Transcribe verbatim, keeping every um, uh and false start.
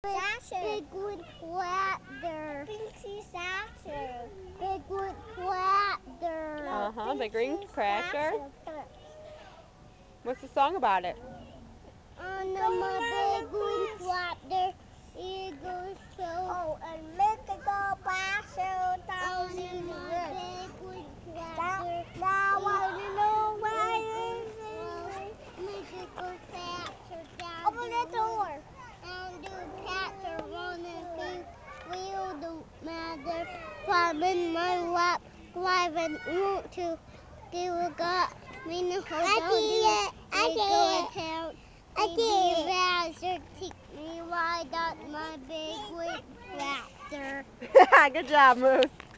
Big wood flatter. Big wood flatter. Uh huh. Big green crasher. What's the song about it? On my big wood flatter, it goes so. Oh, and make it go back so down to the river. Big wood flatter. Now I know why it is. Make it go faster down. Open the door. And do patcher on the wheel don't matter. Climb in my lap, driving want to give a gut. Me no hold I did it. I did it. I did it. Razor take me right out my big whip raptor. Good job, Moose.